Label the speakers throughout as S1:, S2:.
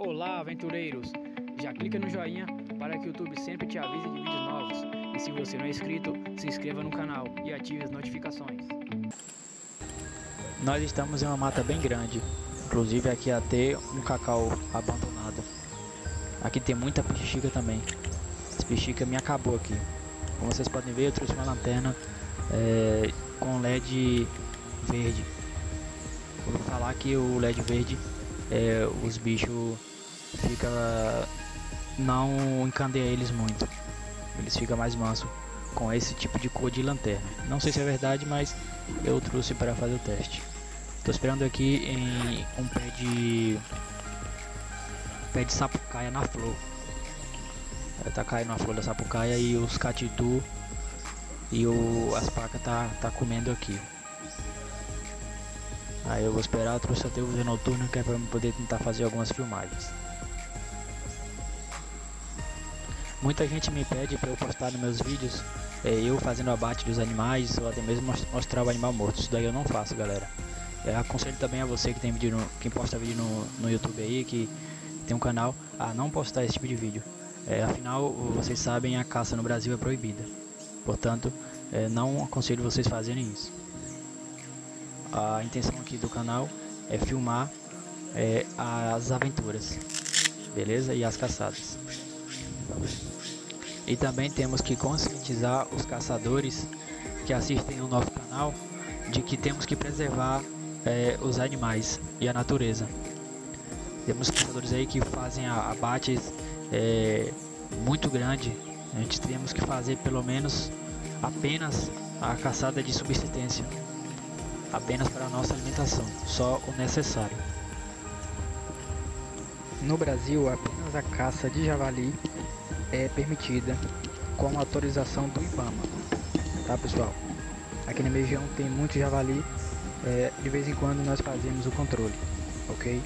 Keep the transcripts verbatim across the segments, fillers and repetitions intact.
S1: Olá, aventureiros! Já clica no joinha para que o YouTube sempre te avise de vídeos novos. E se você não é inscrito, se inscreva no canal e ative as notificações. Nós estamos em uma mata bem grande, inclusive aqui até um cacau abandonado. Aqui tem muita pichicha também. Essa pichicha me acabou aqui. Como vocês podem ver, eu trouxe uma lanterna é, com L E D verde. Vou falar que o L E D verde, é, os bichos fica não encandeia eles muito. Eles ficam mais mansos com esse tipo de cor de lanterna. Não sei se é verdade, mas eu trouxe para fazer o teste. Estou esperando aqui em um pé de pé de sapucaia na flor. Tá caindo a flor da sapucaia e os catitu e o, as pacas tá, tá comendo aqui. Aí eu vou esperar, eu trouxe até o vídeo noturno que é para poder tentar fazer algumas filmagens. Muita gente me pede para eu postar nos meus vídeos é, eu fazendo abate dos animais ou até mesmo mostrar o animal morto. Isso daí eu não faço, galera. É, aconselho também a você que tem vídeo no, quem posta vídeo no, no YouTube aí, que tem um canal, a não postar esse tipo de vídeo. É, afinal, vocês sabem, a caça no Brasil é proibida. Portanto, é, não aconselho vocês fazerem isso. A intenção aqui do canal é filmar é, as aventuras, beleza? E as caçadas. E também temos que conscientizar os caçadores que assistem o nosso canal de que temos que preservar é, os animais e a natureza. Temos caçadores aí que fazem abates é, muito grande. A gente temos que fazer pelo menos apenas a caçada de subsistência, apenas para a nossa alimentação, só o necessário. No Brasil, apenas a caça de javali é permitida com autorização do IBAMA, tá, pessoal? Aqui na região tem muito javali, é, de vez em quando nós fazemos o controle, ok?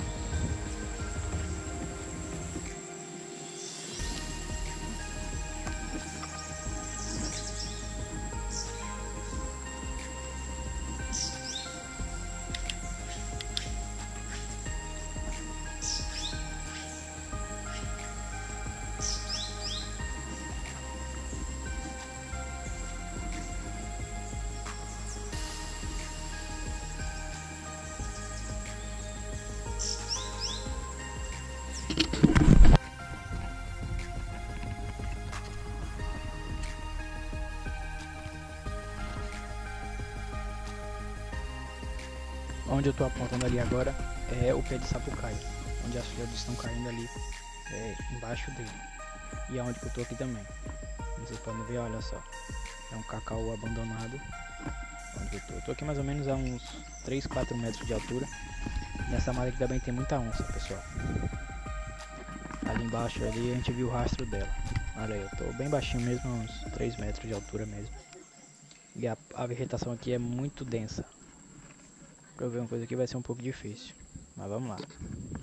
S1: Onde eu estou apontando ali agora é o pé de sapucaia, onde as flores estão caindo ali é, embaixo dele. E é onde que eu estou aqui também. Vocês podem ver, olha só, é um cacau abandonado. Onde eu estou, eu tô aqui mais ou menos a uns três, quatro metros de altura. Nessa mata aqui também tem muita onça, pessoal. Ali embaixo ali a gente viu o rastro dela. Olha aí, eu estou bem baixinho mesmo, uns três metros de altura mesmo. E a, a vegetação aqui é muito densa. Pra eu ver uma coisa aqui vai ser um pouco difícil, mas vamos lá.